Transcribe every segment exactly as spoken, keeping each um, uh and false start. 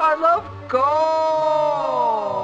I love gold.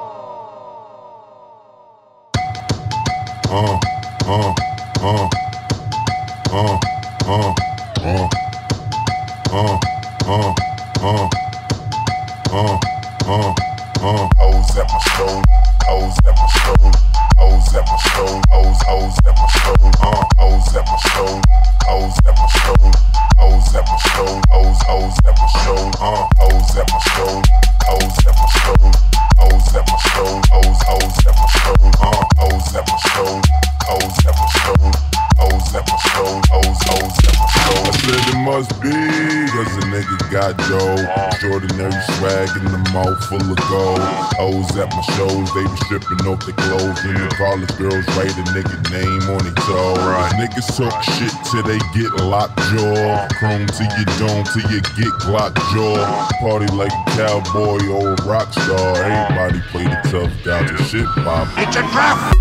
Uh, uh, uh, uh, uh, uh, uh, uh, uh, uh, uh, uh. O's at my shoulder, O's at my shoulder, O's at my shoulder, O's, O's at my shoulder, uh, O's at my shoulder, O's at my shoulder, O's at my shoulder, O's, O's at my shoulder, uh, O's at my shoulder, O's at my shoulder, O's at my shoulder, O's, O's at my shoulder, uh, O's at my shoulder, O's at my shoulder, O's at my shoulder, O's, O's at my shoulder. I said it must be, cause a nigga got dough. Extraordinary swag in the mouth full of gold. O's at my shows, they be stripping off their clothes. And the college girls write a nigga name on their toe. Right. Niggas talk shit till they get locked jaw. Chrome to your dome till you get Glock jaw. Party like a cowboy or a rock star. Everybody play the tough guy to shit pop. It's a crap!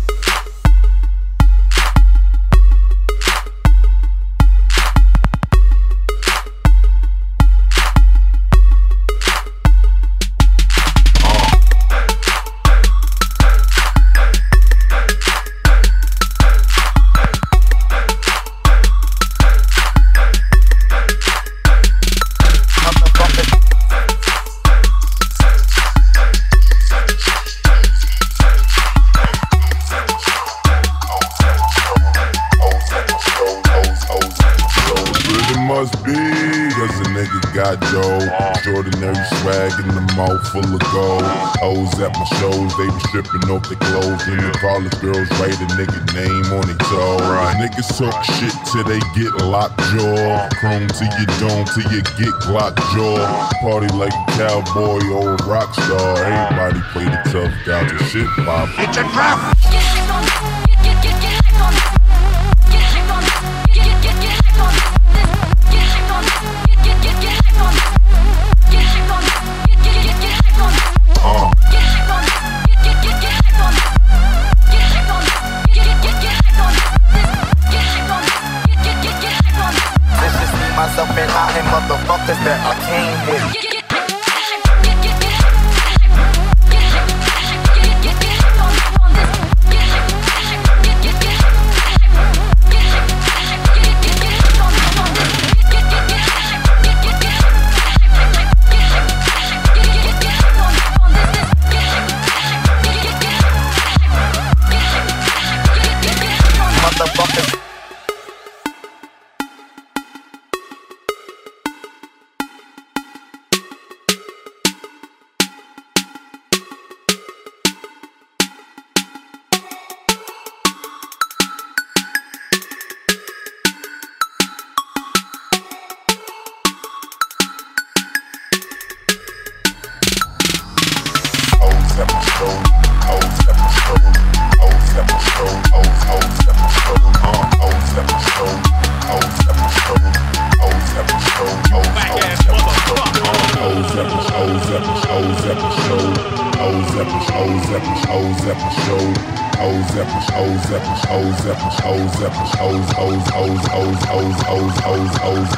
Must be, cause a nigga got dough. Extraordinary swag in the mouth full of gold. O's at my shows, they be stripping off their clothes. And the college girls write a nigga name on their toe. Right. Niggas talk shit till they get locked jaw. Chrome to your dome till you get Glock jaw. Party like a cowboy or a rock star. Everybody play the tough guy to shit pop. It's a crap! Myself and I and motherfuckers that I came with. Motherfuckers. O's at my shoulder, O's at my shoulder, O's at my shoulder, O's, O's at my shoulder, uh, O's at my shoulder, O's at my shoulder, O's at my shoulder, O's, O's at my shoulder, O's at my, O's at my, O's at my shoulder, O's at my, O's at my, O's at my shoulder, O's at my, O's at my, O's at my, O's at my, O's, O's, O's, O's, O's, O's, O's, O's,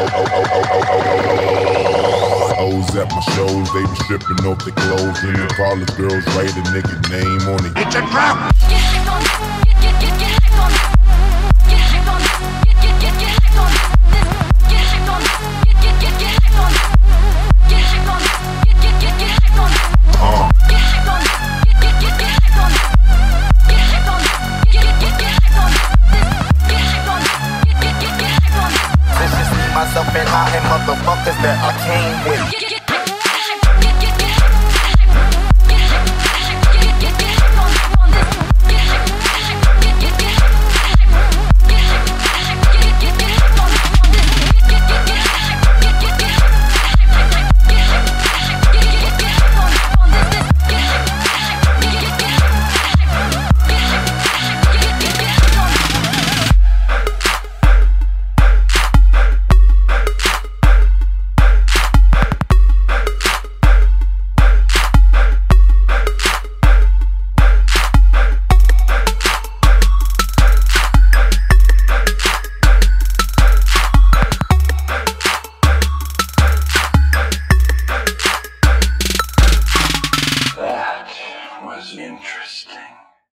O's at my shows, they be stripping off their clothes. And the college girls write a nigga name on it. It's a crap! Myself and I and motherfuckers that I came with. Interesting.